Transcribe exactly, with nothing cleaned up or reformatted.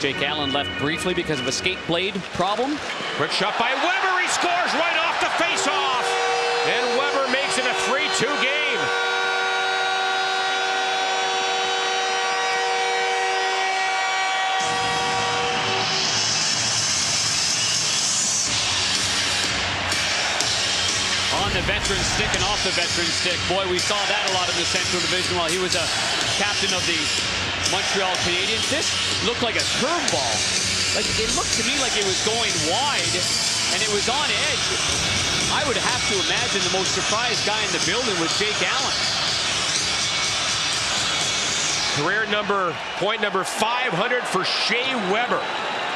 Jake Allen left briefly because of a skate blade problem. Quick shot by Weber. He scores right off the face-off. And Weber makes it a three two game. On the veteran stick and off the veteran stick. Boy, we saw that a lot in the Central Division while he was a captain of the Montreal Canadiens. This looked like a curveball. Like, it looked to me like it was going wide, and it was on edge. I would have to imagine the most surprised guy in the building was Jake Allen. Career number, point number five hundred for Shea Weber.